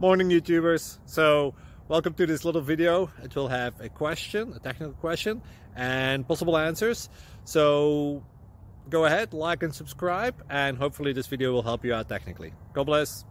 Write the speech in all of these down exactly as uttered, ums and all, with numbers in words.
Morning YouTubers. So welcome to this little video. It will have a question, a technical question, and possible answers. So go ahead, like and subscribe, and hopefully this video will help you out technically. God bless.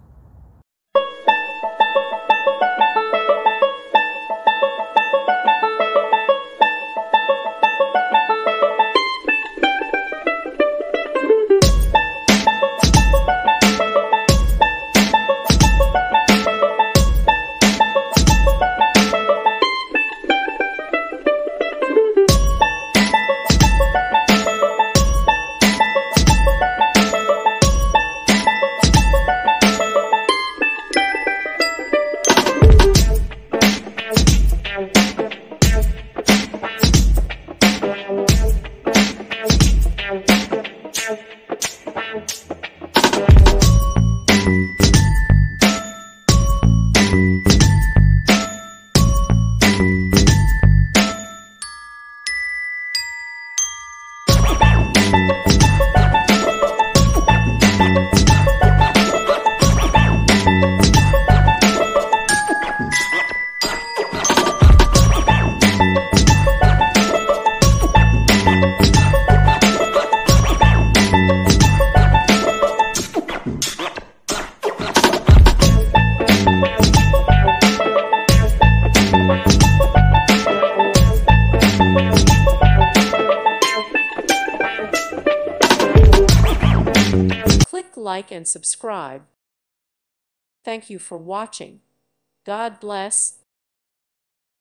Click like and subscribe. Thank you for watching. God bless.